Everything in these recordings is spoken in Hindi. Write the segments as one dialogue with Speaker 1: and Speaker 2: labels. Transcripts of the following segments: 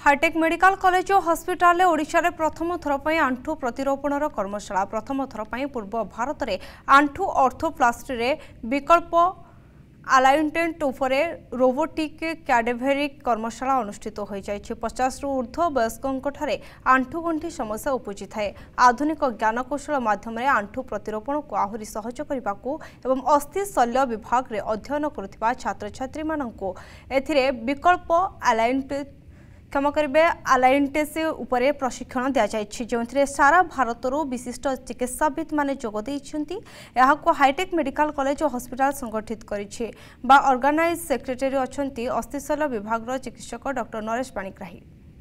Speaker 1: हाईटेक मेडिकल कॉलेज और हॉस्पिटल ओडिशा रे प्रथम थर पर आंठू प्रतिरोपणर कर्मशाला प्रथम थर पर पूर्व भारत में आंठू ऑर्थोप्लास्टी रे विकल्प अलाइनमेंट उपरे रोबोटिक कैडेभेरिक कर्मशाला अनुष्ठित हो जाइए। 50 रु ऊर्ध्व वयस्कों ठारे आंठू गंठी समस्या उपजी थाए। आधुनिक ज्ञानकौशल माध्यम आंठू प्रतिरोपण को आहरी सहज करने एवं अस्थि शल्य विभाग रे अध्ययन करुवा छात्र छात्री मानू एथिरे विकल्प क्षमा करेंगे अलाइनटेस उपरे प्रशिक्षण दि जाइए जो सारा भारत विशिष्ट चिकित्साविद माने जोग देइछन्ति। एहाको हाईटेक मेडिकल कॉलेज और हॉस्पिटल संगठित करिछि बा ऑर्गेनाइज सेक्रेटरी अछन्ति अस्थिशल्य विभाग चिकित्सक डॉक्टर नरेश पाणिग्राही।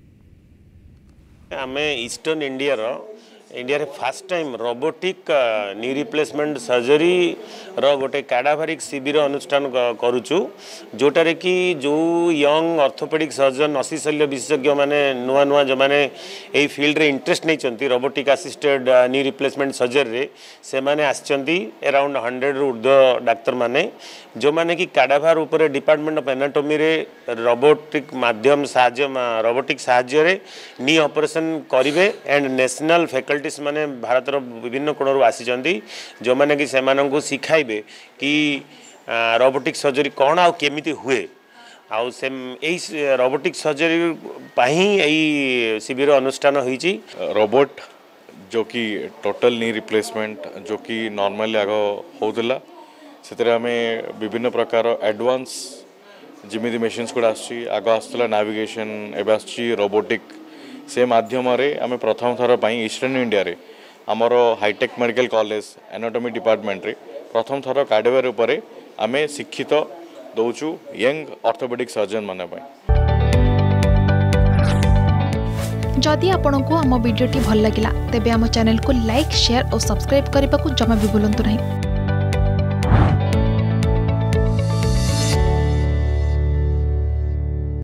Speaker 2: आमे ईस्टर्न इंडिया रे fast time robotic knee replacement surgery रो गोटे कैडाभरिक शिविर अनुष्ठान करुचु जोटारे कि जो यंग ऑर्थोपेडिक सर्जन अस्थि विशेषज्ञ माने नुआ नुआ जो माने एई फील्ड रे इंटरेस्ट नै चंती robotic assisted knee replacement surgery रे से माने आछंती अराउंड 100 रु ऊर्ध्व डाक्टर माने जो माने कि कैडाभर ऊपर डिपार्टमेंट ऑफ एनाटॉमी रे रोबोटिक माध्यम साहाय्य रोबोटिक साहाय्य रे नी ऑपरेशन करिवे एंड नेशनल फैकल्टी माने भारत विभिन्न कोणरू आसी जो माने कि सेमानंकु सिखाइबे कि रोबोटिक सर्जरी कौन आ केमिति हुए आउ से रोबोटिक सर्जरी पाही एई शिविर अनुष्ठान होईची।
Speaker 3: रोबोट जो कि टोटल नी रिप्लेसमेंट जो कि नॉर्मली आगो होउतला सेतरे हमें विभिन्न प्रकार एडवांस जिमिति मशीन्स गुड़ा आगो आसला नेविगेशन एबे आछि रोबोटिक से माध्यम आम प्रथम थर पर ईस्टर्न इंडिया रे आमर hi tech medical college anatomy department रे प्रथम थर कैडेभर उपरे आम शिक्षित दौचु यंग ऑर्थोपेडिक सर्जन माने।
Speaker 4: जदि आपंक आम भिडी भल लगा तेब आम चैनल को लाइक शेयर और सब्सक्राइब करने को जमा भी भूलु नहीं।